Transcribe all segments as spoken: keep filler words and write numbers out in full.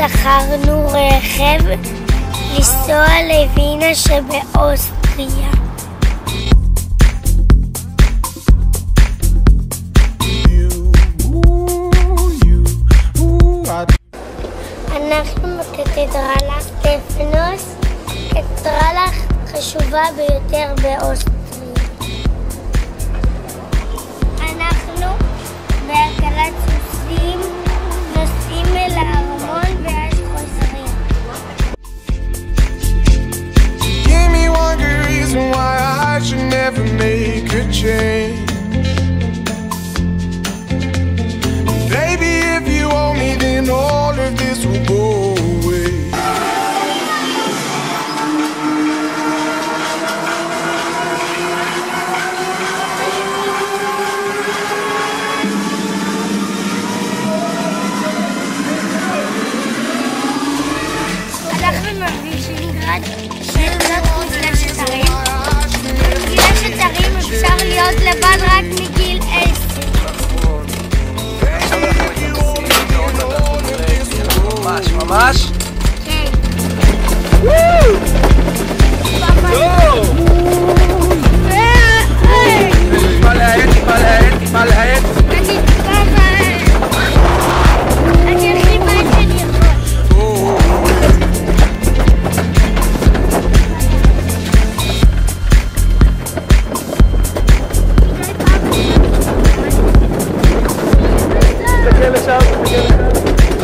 שכרנו רכב לנסוע לווינה שבאוסטריה. אנחנו בקתדרלה סטפנוס, קתדרלה חשובה ביותר באוסטריה. אנחנו בעגלת סוסים נוסעים אל הארמון ואז חוזרים. Give me one good reason why I should never make a change. Baby, if you owe me, then all of this will go away. אנחנו מווישינגרד שזאת מגלשת הרים. מגלשת הרים אפשר להיות לבד רק מגיל עשר. ממש, ממש? כן. טיפה להאט, טיפה להאט, טיפה להאט. אני טיפה מהר. אני הכי מהר שאני יכול. תסתכל לשם, תסתכל לשם.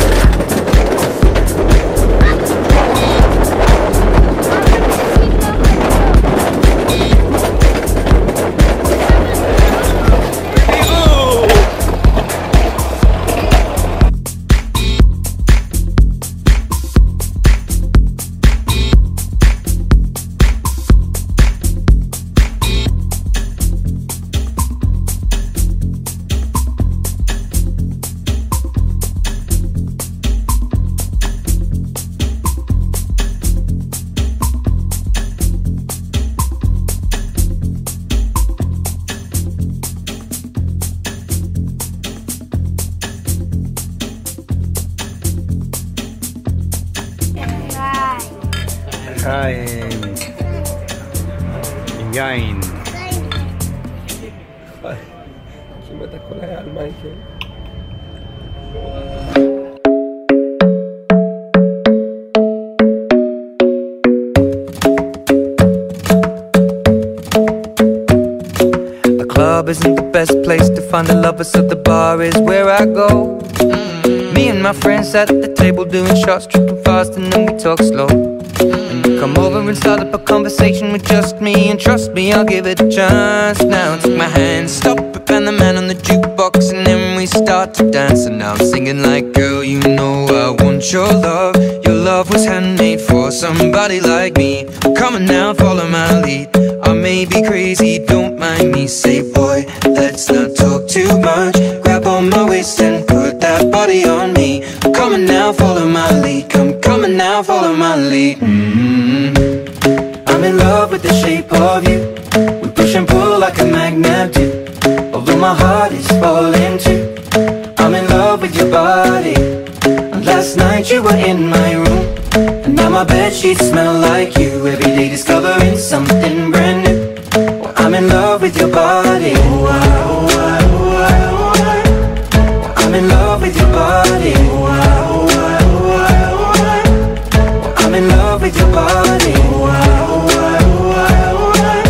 חיים עם יין. כמעט הכל היה על מייקל. The club isn't the best place to find the lovers, so the bar is where I go. Me and my friends at the table doing shots, tripping fast, and then we talk slow. And you come over and start up a conversation with just me, and trust me, I'll give it a chance. Now take my hand, stop it, and the man on the jukebox, and then we start to dance. And now I'm singing like, girl, you know I want your love. Your love was handmade for somebody like me. Come on now, follow my lead. I may be crazy, don't mind me. Say, boy, let's not talk too much. Grab on my waist and put that body on me. Come on now, follow my lead. Come, come on now, follow my lead. Mm-hmm. I'm in love with the shape of you. We push and pull like a magnet do. Although my heart is falling too. I'm in love with your body. And last night you were in my room, and now my bedsheets smell like you. Every day discovering something brand new. Well, I'm in love with your body. Oh, I, oh, I, oh, I, oh, I. I'm in love with your body. Oh, I, oh, I, oh, I, oh, I. I'm in love with your body. Oh, I, oh, I, oh, I, oh, I.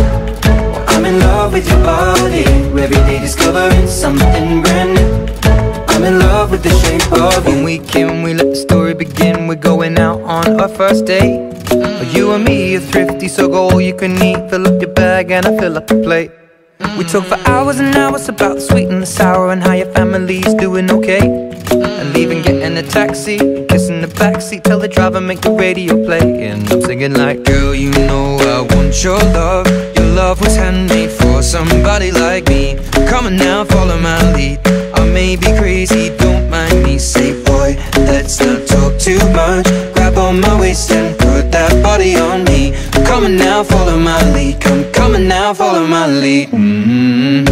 I'm in love with your body. Every day discovering something brand new. I'm in love with the shape of you. When we came, we let the story begin. We're going out on our first date. You and me are thrifty, so go all you can eat. Fill up your bag and I fill up the plate. We talk for hours and hours about the sweet and the sour, and how your family's doing okay. And leaving, getting a taxi, kissing the backseat, tell the driver make the radio play. And I'm singing like, girl, you know I want your love. Your love was handmade for somebody like me. Come on now, follow my lead. I may be crazy, don't mind me. Say, boy, let's not talk too much. Grab on my waist and put that body on me. Come on now, follow my lead. Come, come on now, follow my lead. Mm-hmm.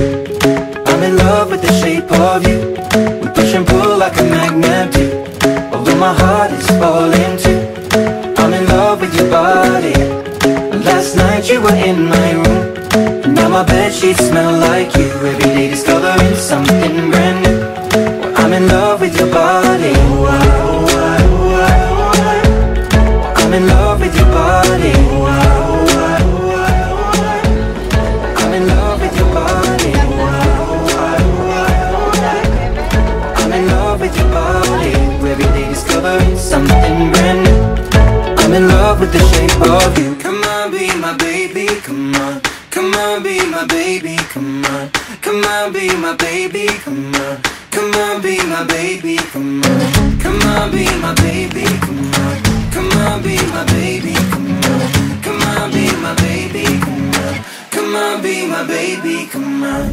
I'm in love with the shape of you. We push and pull like a magnet do. Although my heart is falling sheets smell like you. Every day discovering something brand new. I'm in love with your body. I'm in love with your body. I'm in love with your body. I'm in love with your body. Every day discovering something brand new. I'm in love with the shape of you. Come on, be my baby, come on. Come on, be my baby, come on. Come on, be my baby, come on. Come on, be my baby, come on. Come on, be my baby, come on. Come on, be my baby, come on. Come on, be my baby, come on. Come on, be my baby, come on.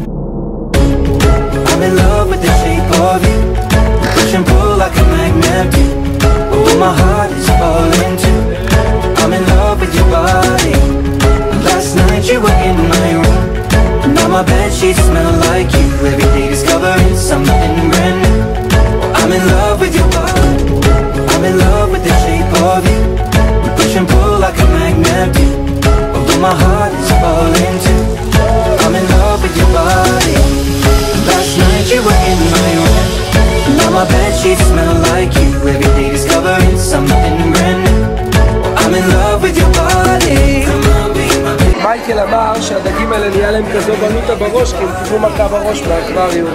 I'm in love with the shape of you. Push and pull like a magnet do. Oh, my heart is falling too. I'm in love with your body. Last night you were in my room. Now my bedsheets smell like you. Every day discovering something brand new. I'm in love with your body. I'm in love with the shape of you. We push and pull like a magnet do. Although my heart is falling too. I'm in love with your body. Last night you were in my room. Now my bedsheets smell like you. Every day discovering something brand new. I'm in love with your body. Come on, be my baby. מייקל אמר שהדגים האלה נהיה להם כזו בלוטה בראש כי הם קיבלו מכה בראש באקווריום.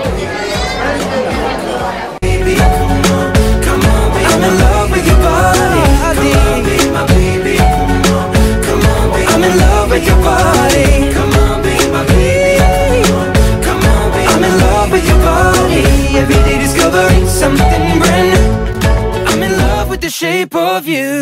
I'm in love with your body. Come on, be my baby. Come on, come on, be I'm in love with your body. Come on, be my baby. Come on, be I'm in love with your body. Every day discovering something brand new. I'm in love with the shape of you.